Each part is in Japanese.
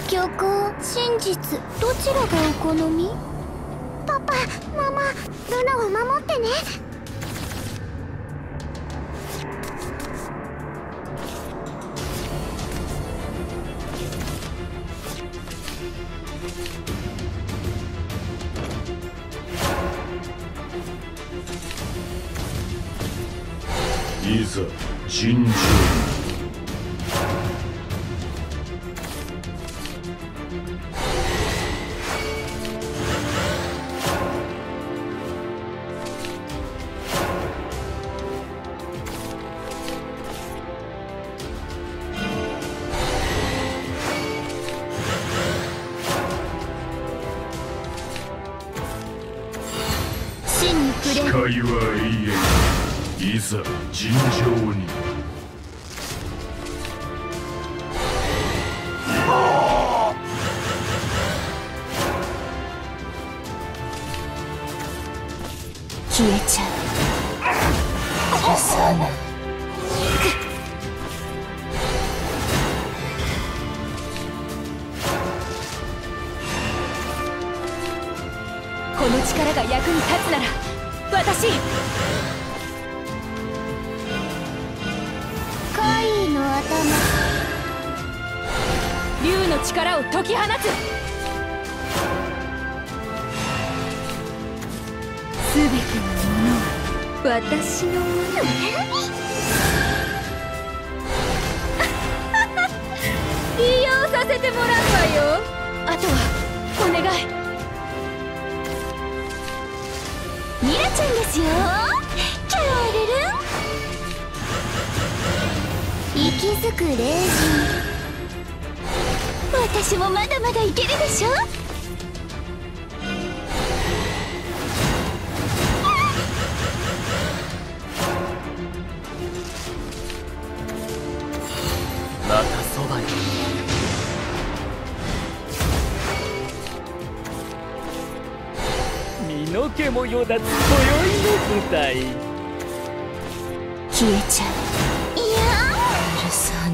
虚構、真実、どちらがお好み？パパ、ママ、ルナを守ってね。 いざ尋常に。誓いは永遠。いざ尋常に。 消えちゃう。許さない。 この力が役に立つなら私怪異の頭。 竜の力を解き放つ。すべてのものは私のもの。利用させてもらうわよ。あとはお願い。 ミラちゃんですよ。キャロルルン。息づく霊人。私もまだまだいけるでしょ。 またそばに。身の毛もよだつ今宵の舞台。 消えちゃう。いや許さない。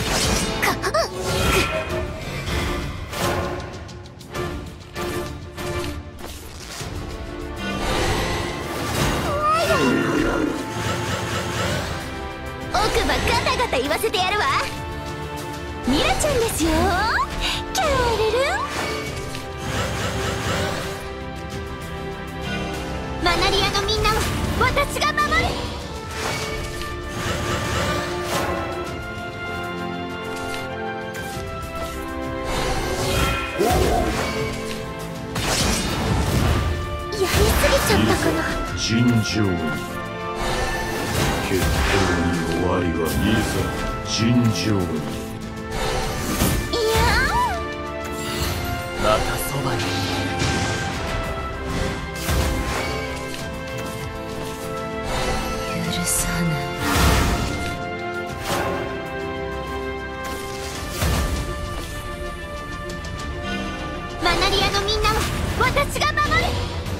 奥歯ガタガタ言わせてやるわ。ミラちゃんですよ。キャロルルン。マナリアのみんなは私が守る。やりすぎちゃったかな。 尋常に。決闘に終わりは。いざ尋常に。 いやまたそばに。 許さない。マナリアのみんなは私が守る。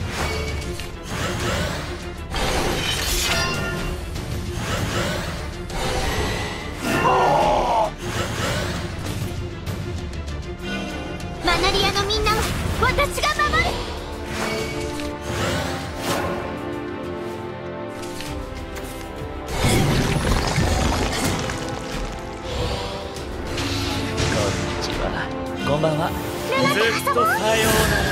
マナリアのみんなは私が守る。 こんばんは。ずっとさようなら。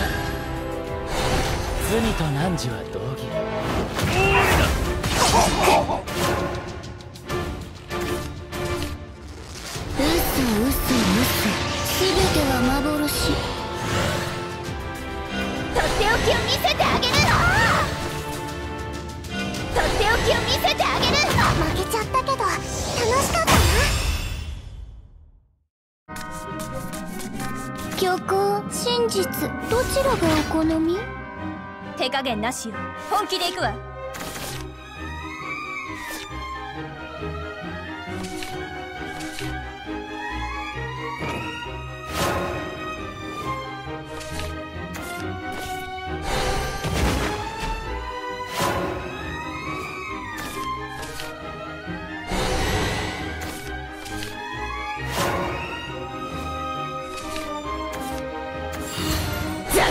罪と汝は同義。 全ては幻。とっておきを見せてあげる。とっておきを見せてあげる。負けちゃったけど楽しかったな。虚構、真実、どちらがお好み？ 手加減なしよ。本気で行くわ。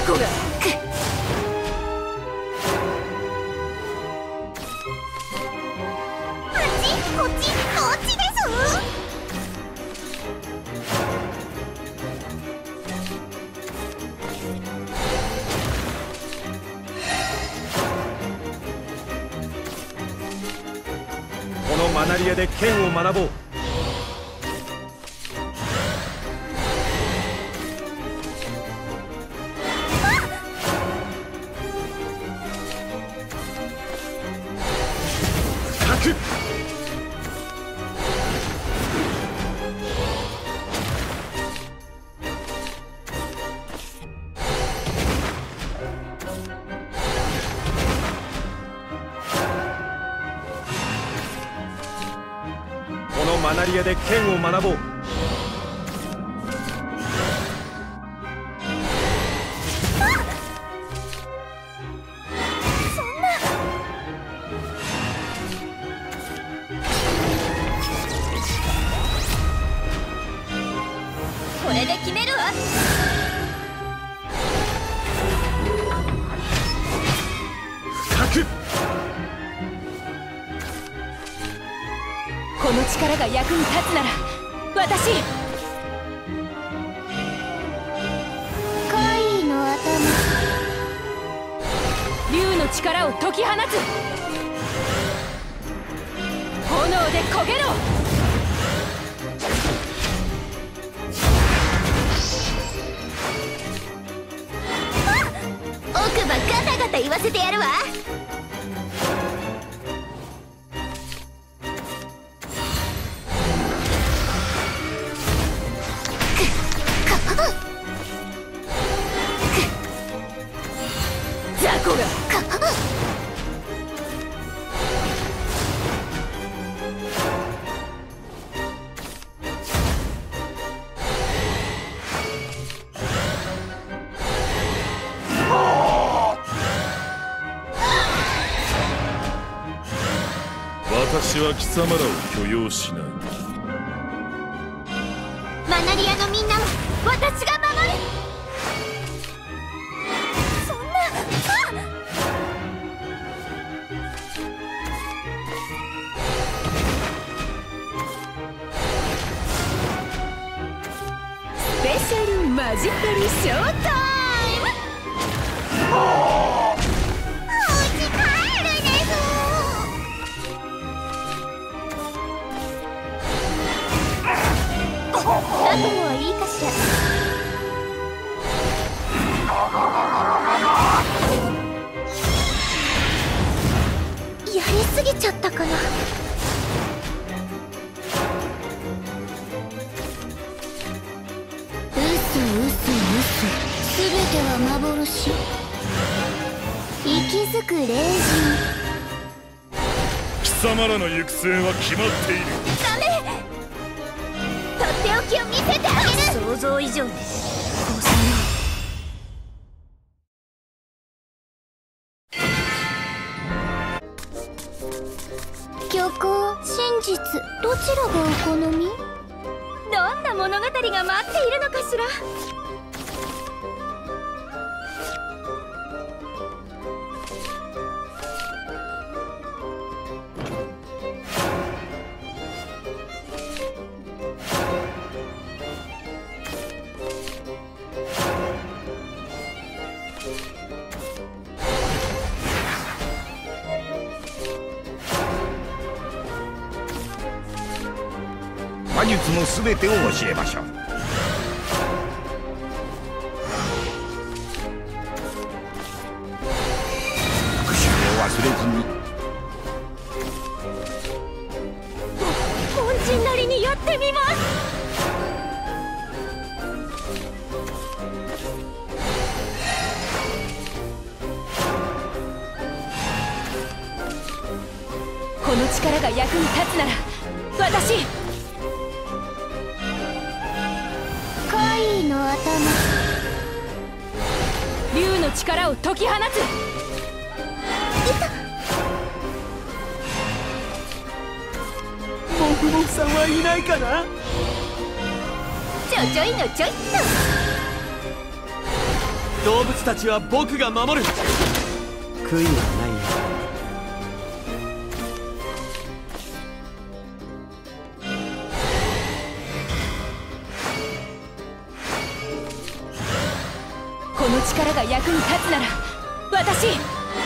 こがこっちです。 このマナリアで剣を学ぼう。このマナリアで剣を学ぼう。 これで決めるわ。 この力が役に立つなら私怪異の頭。 竜の力を解き放つ。炎で焦げろ。 奥歯ガタガタ言わせてやるわ。 雑魚が私は貴様らを許容しない。 マナリアのみんなは私が守る。そんな。 スペシャルマジカルショータイム。 お家帰るです。あとはいいかしら。やりすぎちゃったかな。すべては幻。息づく霊人。 貴様らの行く末は決まっている。 ダメ。とっておきを見せてあげる。 想像以上に虚構、真実、どちらがお好み？ どんな物語が待っているのかしら。 魔術のすべてを教えましょう。復習を忘れずに。 本陣なりにやってみます。この力が役に立つなら私怪異の頭。 竜の力を解き放つ。 モフモフさんはいないかな。 ちょちょいのちょいっと。 動物たちは僕が守る。悔いはないよ。 この力が役に立つなら私、いや、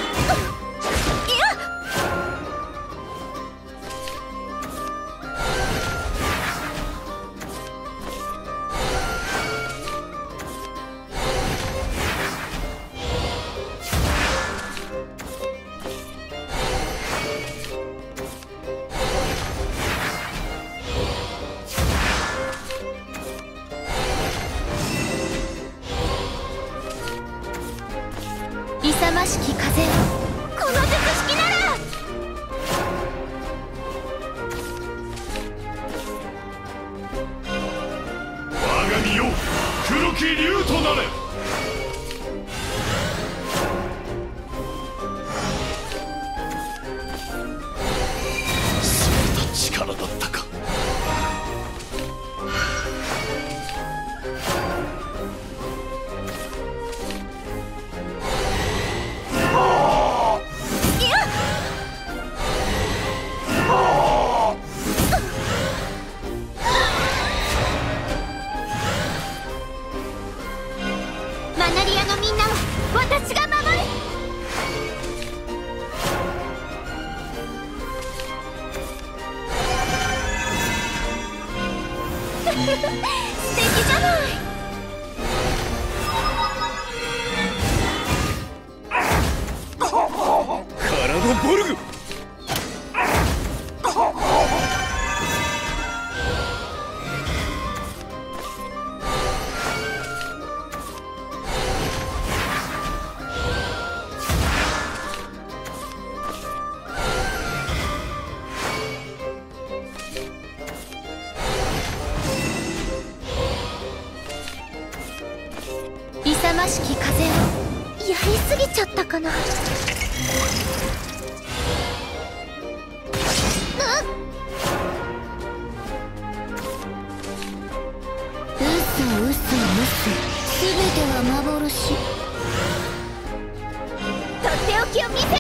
勇ましき風をこの術式なら。 我が身よ黒き竜となれ。そんな力だったか。 マナリアのみんなを私が守る。素敵じゃない。 体ボルグ。 勇ましき風をやりすぎちゃったかな。嘘嘘嘘、すべては幻。とっておきを見せ